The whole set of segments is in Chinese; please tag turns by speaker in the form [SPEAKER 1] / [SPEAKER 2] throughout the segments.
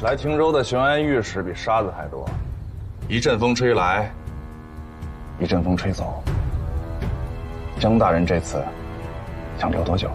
[SPEAKER 1] 来汀州的雄安御史比沙子还多，一阵风吹来，一阵风吹走。江大人这次想留多久？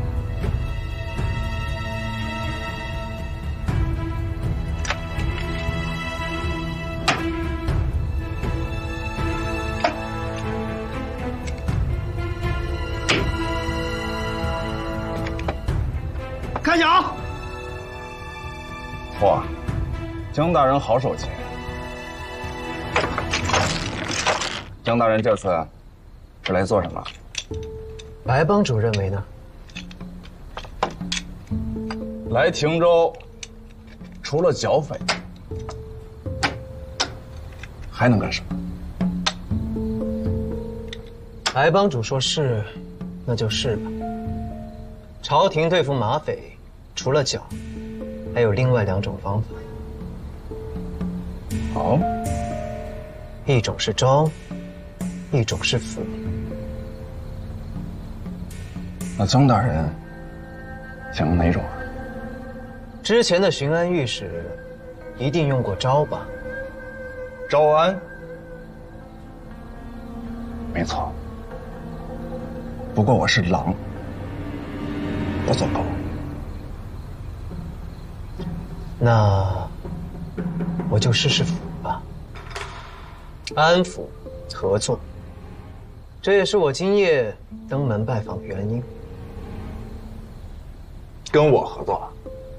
[SPEAKER 2] 开讲。
[SPEAKER 1] 嚯，江大人好手气。江大人这次是来做什么？
[SPEAKER 3] 白帮主认为呢？
[SPEAKER 1] 来汀州，除了剿匪，还能干什么？
[SPEAKER 3] 白帮主说是，那就是吧。朝廷对付马匪，除了剿，还有另外2种方法。
[SPEAKER 1] 哦，
[SPEAKER 3] 一种是招，一种是抚。
[SPEAKER 1] 那江大人想用哪种啊？
[SPEAKER 3] 之前的巡安御史一定用过招吧？
[SPEAKER 1] 招安，没错。不过我是狼，不做狗。
[SPEAKER 3] 那我就试试抚吧。安抚，合作，这也是我今夜登门拜访原因。
[SPEAKER 1] 跟我合作？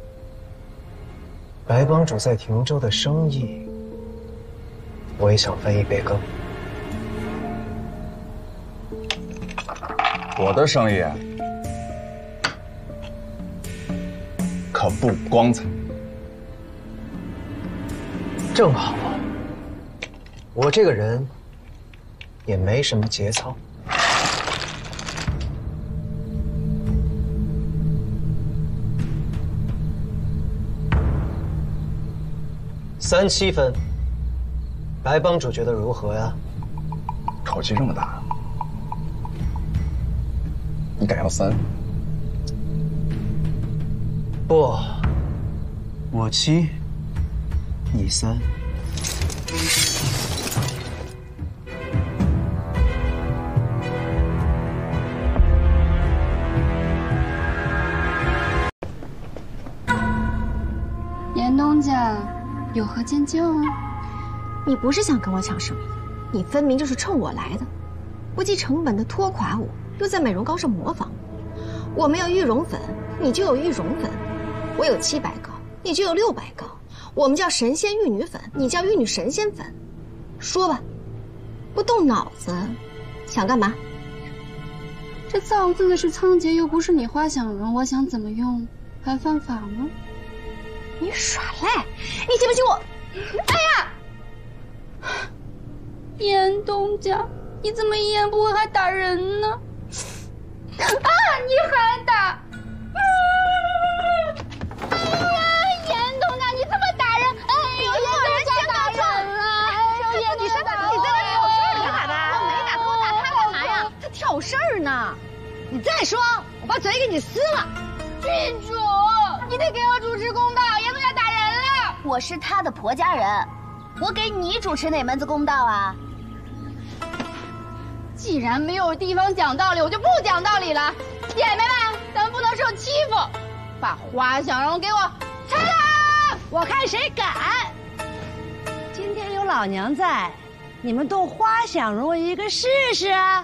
[SPEAKER 3] 白帮主在汀州的生意，我也想分一杯羹。
[SPEAKER 1] 我的生意可不光彩。
[SPEAKER 3] 正好，我这个人也没什么节操。3-7分，白帮主觉得如何呀？
[SPEAKER 1] 口气这么大，你敢要3？
[SPEAKER 3] 不，我7，你3。
[SPEAKER 4] 严东家，有何见教啊？
[SPEAKER 5] 你不是想跟我抢生意，你分明就是冲我来的，不计成本的拖垮我，又在美容膏上模仿我。我没有玉容粉，你就有玉容粉；我有700膏，你就有600膏。我们叫神仙玉女粉，你叫玉女神仙粉。说吧，不动脑子，想干嘛？
[SPEAKER 4] 这造字的是仓颉，又不是你花想容，我想怎么用还犯法吗？
[SPEAKER 5] 你耍赖！你信不信我？哎呀！
[SPEAKER 4] 严东家，你怎么一言不合还打人呢？啊！你还打！哎呀，严东家，你这么打人！哎呦，严东家打人了！哎呦，严东家打人！
[SPEAKER 5] 你在那挑事儿干啥呢？我没打，我打他干嘛呀？他挑事儿呢！你再说，我把嘴给你撕了！
[SPEAKER 4] 郡主，你得给我主持公道，严东家打人了！
[SPEAKER 6] 我是他的婆家人，我给你主持哪门子公道啊？
[SPEAKER 4] 既然没有地方讲道理，我就不讲道理了。姐妹们，咱们不能受欺负，把花想容给我拆了！
[SPEAKER 7] 我看谁敢！今天有老娘在，你们动花想容一个试试啊！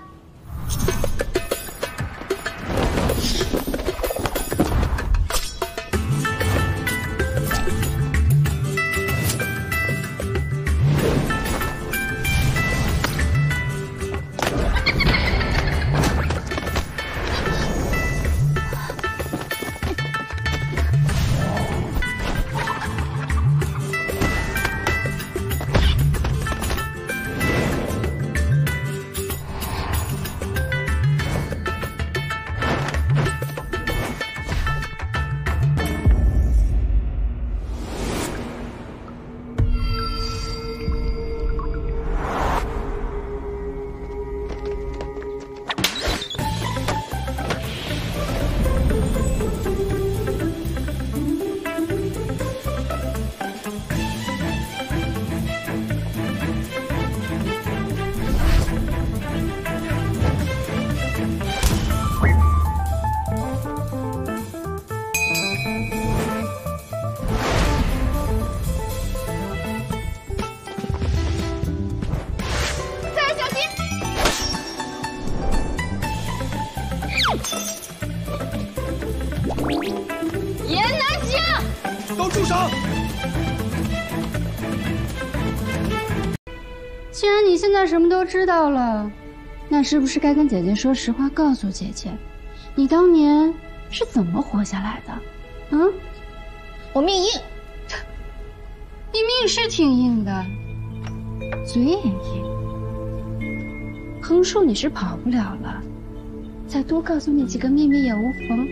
[SPEAKER 4] 你现在什么都知道了，那是不是该跟姐姐说实话，告诉姐姐，你当年是怎么活下来的？啊？
[SPEAKER 5] 我命硬。
[SPEAKER 4] 你命是挺硬的，嘴也硬。横竖你是跑不了了，再多告诉你几个秘密也无妨。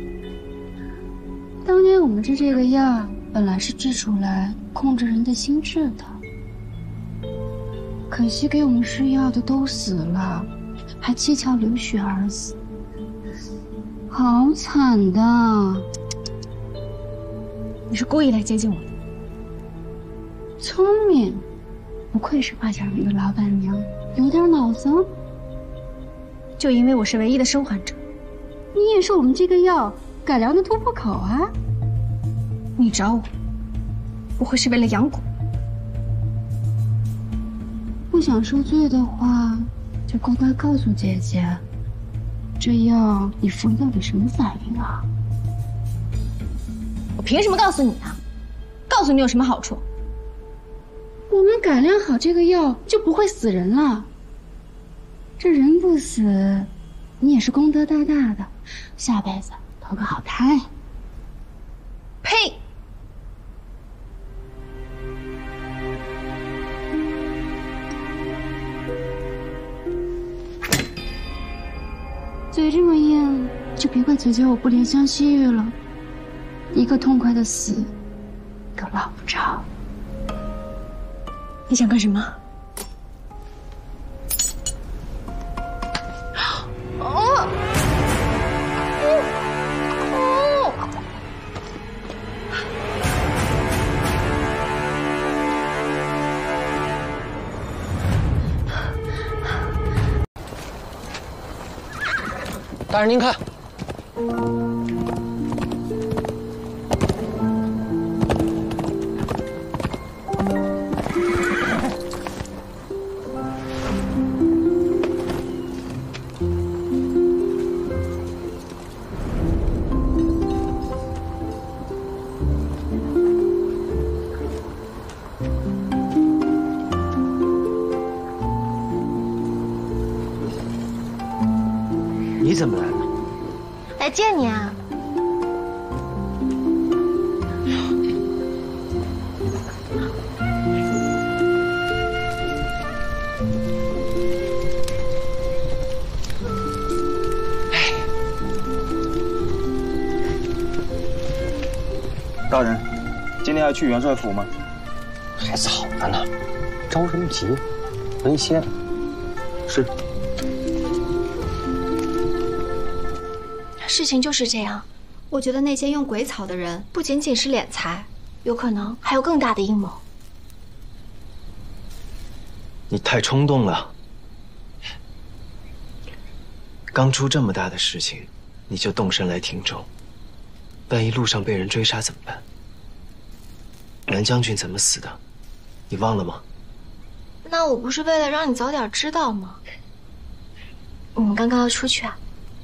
[SPEAKER 4] 当年我们治这个药，本来是治出来控制人的心智的，可惜给我们试药的都死了，还蹊跷流血而死，好惨的。
[SPEAKER 5] 你是故意来接近我的？
[SPEAKER 4] 聪明，不愧是花小鱼的老板娘，有点脑子。
[SPEAKER 5] 就因为我是唯一的生还者，
[SPEAKER 4] 你也是我们这个药改良的突破口啊！
[SPEAKER 5] 你找我，不会是为了养蛊？
[SPEAKER 4] 不想受罪的话，就乖乖告诉姐姐，这药你服到底什么反应啊？
[SPEAKER 5] 我凭什么告诉你呢？告诉你有什么好处？
[SPEAKER 4] 我们改良好这个药就不会死人了。这人不死，你也是功德大大的，下辈子投个好胎。
[SPEAKER 5] 呸！
[SPEAKER 4] 嘴这么硬，就别怪姐姐我不怜香惜玉了。一个痛快的死，一个捞不着。
[SPEAKER 5] 你想干什么？
[SPEAKER 3] 大人您看。你怎么来了？
[SPEAKER 5] 来见你啊！
[SPEAKER 2] 大人，今天要去元帅府吗？
[SPEAKER 3] 还早着呢，着什么急？没歇。
[SPEAKER 2] 是。
[SPEAKER 5] 事情就是这样，我觉得那些用鬼草的人不仅仅是敛财，有可能还有更大的阴谋。
[SPEAKER 3] 你太冲动了，刚出这么大的事情，你就动身来汀州，万一路上被人追杀怎么办？南将军怎么死的，你忘了吗？
[SPEAKER 5] 那我不是为了让你早点知道吗？你们刚刚要出去啊？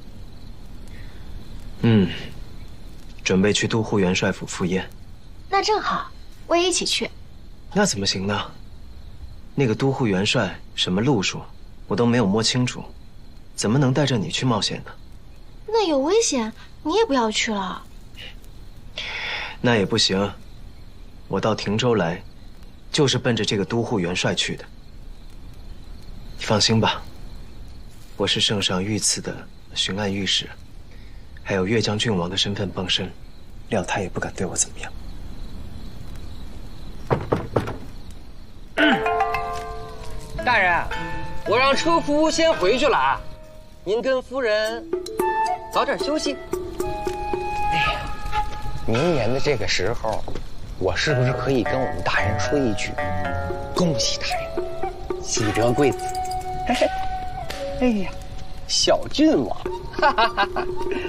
[SPEAKER 3] 准备去都护元帅府赴宴。
[SPEAKER 5] 那正好，我也一起去。
[SPEAKER 3] 那怎么行呢？那个都护元帅什么路数，我都没有摸清楚，怎么能带着你去冒险呢？
[SPEAKER 5] 那有危险，你也不要去了。
[SPEAKER 3] 那也不行，我到汀州来，就是奔着这个都护元帅去的。你放心吧，我是圣上御赐的巡按御史。还有岳将军王的身份傍身，料他也不敢对我怎么样。
[SPEAKER 8] 大人，我让车夫先回去了啊，您跟夫人早点休息。
[SPEAKER 9] 哎呀，明年的这个时候，我是不是可以跟我们大人说一句：“恭喜大人，喜得贵子。”哎呀，小郡王。哈哈哈哈！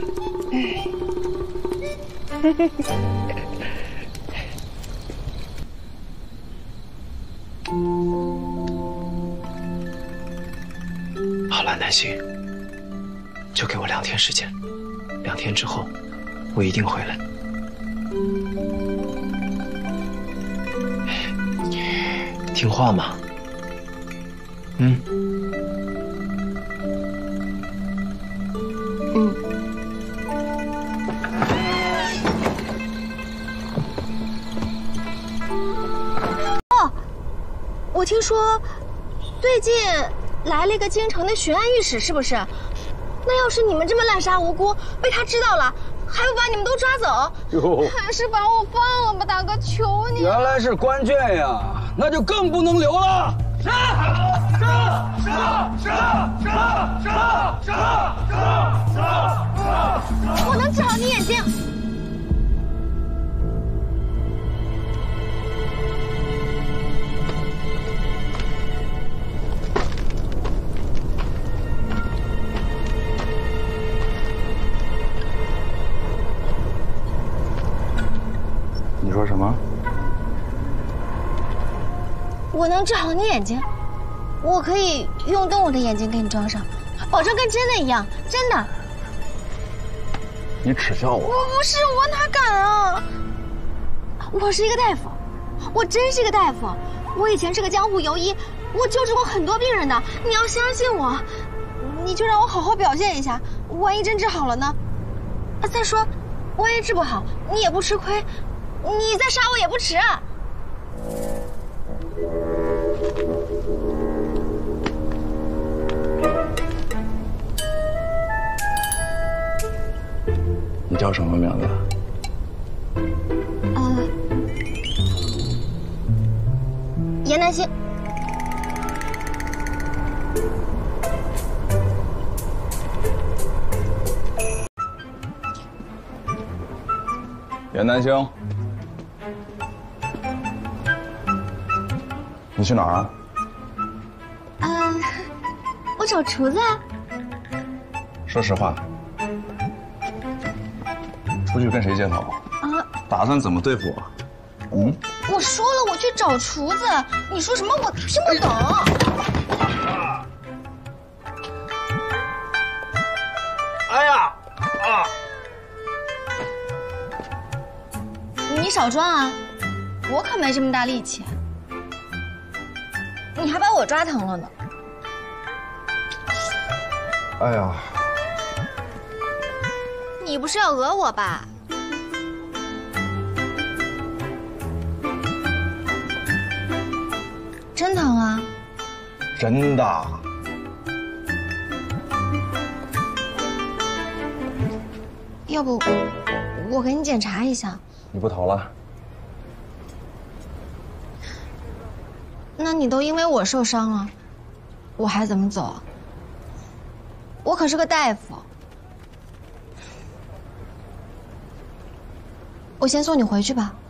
[SPEAKER 3] 好了，南星，就给我2天时间，2天之后，我一定回来。听话嘛。 嗯。
[SPEAKER 5] 哦，我听说最近来了一个京城的巡按御史，是不是？那要是你们这么滥杀无辜，被他知道了，还不把你们都抓走？
[SPEAKER 10] 哟，
[SPEAKER 4] 还是把我放了吧，大哥，求你！
[SPEAKER 10] 原来是关眷呀，那就更不能留了。
[SPEAKER 5] 我能治好你眼睛。
[SPEAKER 1] 你说什么？
[SPEAKER 5] 我能治好你眼睛，我可以用动物的眼睛给你装上，保证跟真的一样，真的。
[SPEAKER 1] 你耻笑我？
[SPEAKER 5] 我不是，我哪敢啊！我是一个大夫，我真是个大夫。我以前是个江湖游医，我救治过很多病人的。你要相信我，你就让我好好表现一下，万一真治好了呢？再说，万一治不好，你也不吃亏，你再杀我也不迟啊。
[SPEAKER 1] 你叫什么名字？
[SPEAKER 5] 严南星。
[SPEAKER 1] 严南星，你去哪儿啊？
[SPEAKER 5] 我找厨子啊。
[SPEAKER 1] 说实话，出去跟谁接头？打算怎么对付我？
[SPEAKER 5] 我说了，我去找厨子。你说什么？我听不懂。
[SPEAKER 10] 哎呀，
[SPEAKER 5] 你少装啊！我可没这么大力气。你还把我抓疼了呢。
[SPEAKER 1] 哎呀，
[SPEAKER 5] 你不是要讹我吧？真疼啊！
[SPEAKER 1] 真的。
[SPEAKER 5] 要不我给你检查一下？
[SPEAKER 1] 你不逃了？
[SPEAKER 5] 那你都因为我受伤了，我还怎么走？我可是个大夫。我先送你回去吧。